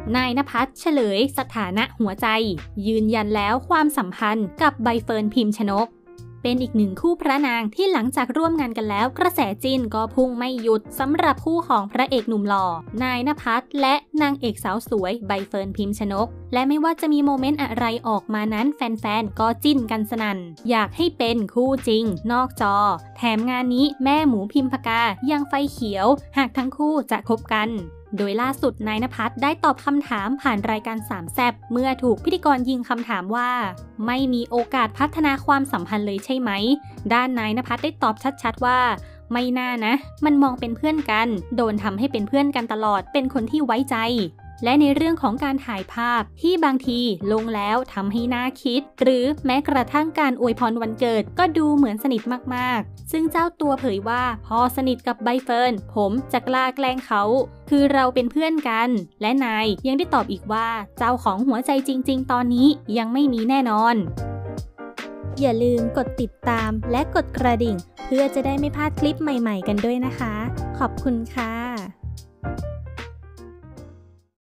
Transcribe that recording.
นายณภัสเฉลยสถานะหัวใจยืนยันแล้วความสัมพันธ์กับใบเฟิร์นพิมชนกเป็นอีกหนึ่งคู่พระนางที่หลังจากร่วมงานกันแล้วกระแสจิ้นก็พุ่งไม่หยุดสำหรับคู่ของพระเอกหนุ่มหล่อนายณภัสและนางเอกสาวสวยใบเฟิร์นพิมชนกและไม่ว่าจะมีโมเมนต์อะไรออกมานั้นแฟนๆก็จิ้นกันสนั่นอยากให้เป็นคู่จริงนอกจอแถมงานนี้แม่หมูพิมพกายังไฟเขียวหากทั้งคู่จะคบกันโดยล่าสุดนายณภัสได้ตอบคำถามผ่านรายการสามแซ่บเมื่อถูกพิธีกรยิงคำถามว่าไม่มีโอกาสพัฒนาความสัมพันธ์เลยใช่ไหมด้านนายณภัสได้ตอบชัดๆว่าไม่น่านะมันมองเป็นเพื่อนกันโดนทำให้เป็นเพื่อนกันตลอดเป็นคนที่ไว้ใจและในเรื่องของการถ่ายภาพที่บางทีลงแล้วทำให้น่าคิดหรือแม้กระทั่งการอวยพรวันเกิดก็ดูเหมือนสนิทมากๆซึ่งเจ้าตัวเผยว่าพอสนิทกับใบเฟิร์นผมจะกล้าแกล้งเขาคือเราเป็นเพื่อนกันและนายยังได้ตอบอีกว่าเจ้าของหัวใจจริงๆตอนนี้ยังไม่มีแน่นอนอย่าลืมกดติดตามและกดกระดิ่งเพื่อจะได้ไม่พลาดคลิปใหม่ๆกันด้วยนะคะขอบคุณค่ะ